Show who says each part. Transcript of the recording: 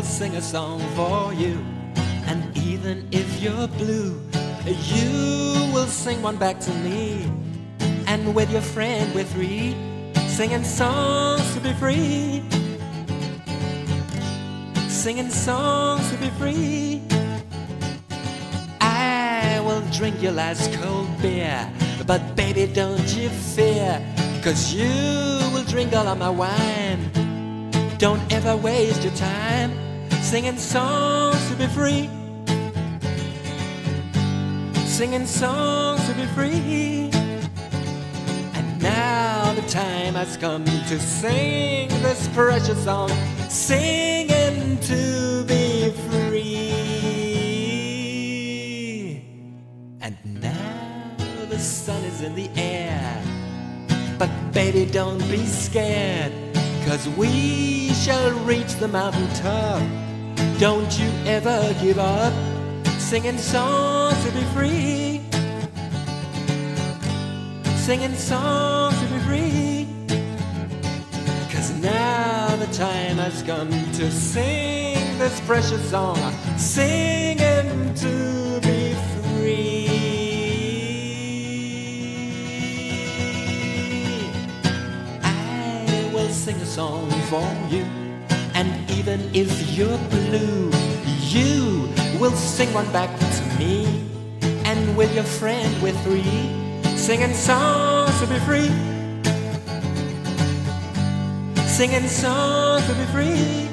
Speaker 1: will sing a song for you. And even if you're blue, you will sing one back to me. And with your friend we're three, singing songs to be free. Singing songs to be free. I will drink your last cold beer, but baby don't you fear, 'cause you will drink all of my wine. Don't ever waste your time singing songs to be free. Singing songs to be free. And now the time has come to sing this precious song, singing to be free. And now the sun is in the air, but baby don't be scared, 'cause we shall reach the mountain top. Don't you ever give up singing songs to be free. Singing songs to be free. 'Cause now the time has come to sing this precious song, singing to be free. I will sing a song for you, and even if you're blue, you will sing one back to me. And with your friend we're three, singing songs to be free. Singing songs to be free.